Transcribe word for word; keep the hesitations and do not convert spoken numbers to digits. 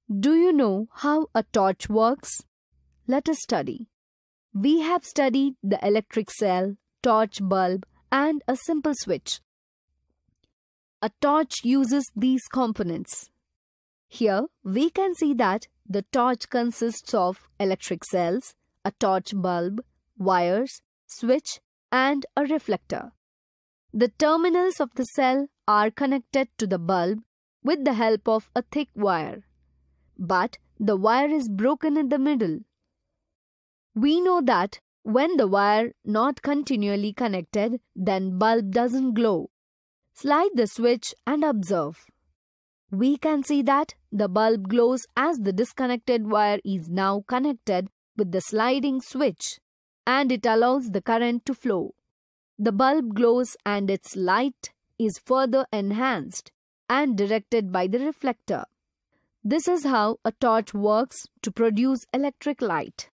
Do you know how a torch works? Let us study. We have studied the electric cell, torch bulb, and a simple switch. A torch uses these components. Here we can see that the torch consists of electric cells, a torch bulb, wires, switch, and a reflector. The terminals of the cell are connected to the bulb with the help of a thick wire. But the wire is broken in the middle. We know that when the wire not continually connected, then bulb doesn't glow. Slide the switch and observe. We can see that the bulb glows as the disconnected wire is now connected with the sliding switch, and it allows the current to flow. The bulb glows and its light is further enhanced and directed by the reflector. This is how a torch works to produce electric light.